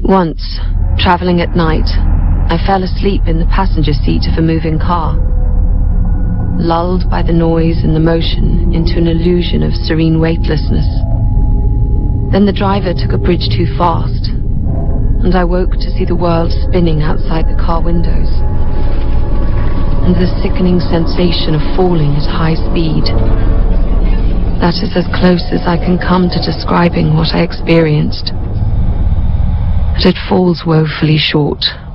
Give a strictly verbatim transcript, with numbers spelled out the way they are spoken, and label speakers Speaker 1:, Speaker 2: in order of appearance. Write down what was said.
Speaker 1: Once, traveling at night, I fell asleep in the passenger seat of a moving car, lulled by the noise and the motion into an illusion of serene weightlessness. Then the driver took a bridge too fast, and I woke to see the world spinning outside the car windows, and the sickening sensation of falling at high speed. That is as close as I can come to describing what I experienced, but it falls woefully short.